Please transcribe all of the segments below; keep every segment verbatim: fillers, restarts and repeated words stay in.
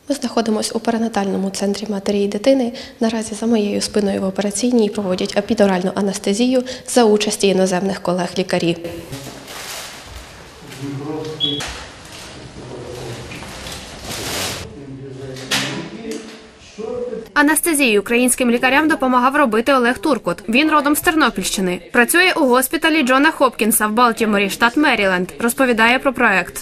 Ми знаходимося у перинатальному центрі матері і дитини. Наразі за моєю спиною в операційній проводять епідуральну анестезію за участі іноземних колег-лікарів. Анестезію українським лікарям допомагав робити Олег Туркот. Він родом з Тернопільщини. Працює у госпіталі Джона Хопкінса в Балтіморі, штат Меріленд. Розповідає про проект.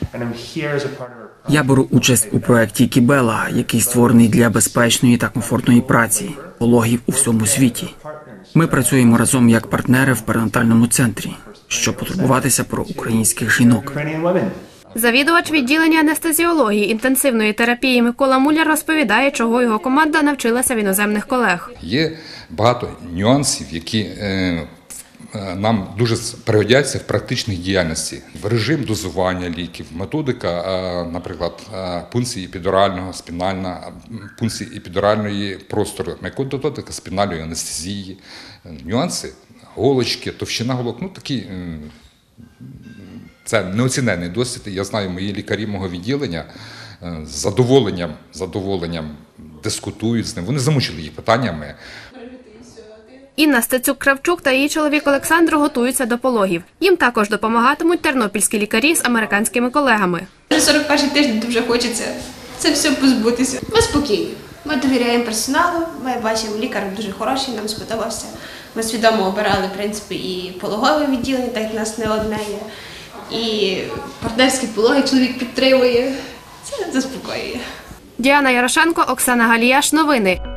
Я беру участь у проєкті Кібела, який створений для безпечної та комфортної праці пологів у всьому світі. Ми працюємо разом як партнери в перинатальному центрі, щоб потурбуватися про українських жінок. Завідувач відділення анестезіології інтенсивної терапії Микола Муляр розповідає, чого його команда навчилася в іноземних колег. Є багато нюансів, які е, нам дуже пригодяться в практичній діяльності. Режим дозування ліків, методика, е, наприклад, е, пункції епідурального, спінальна, пункції епідуральної простору, методика спінальної анестезії, нюанси, голочки, товщина голок, ну такі. Е, Це неоцінений досвід. Я знаю, мої лікарі мого відділення з задоволенням, задоволенням дискутують з ним. Вони замучили їх питаннями. Інна Стецюк-Кравчук та її чоловік Олександр готуються до пологів. Їм також допомагатимуть тернопільські лікарі з американськими колегами. сорок перший тиждень дуже хочеться це все позбутися. Ми спокійні. Ми довіряємо персоналу, ми бачимо, лікар дуже хороший, нам сподобався. Ми свідомо обирали, в принципі, і пологове відділення, так як в нас не одне є. І партнерські пологи чоловік підтримує. Це заспокоює. Діана Ярошенко, Оксана Галіяш. Новини.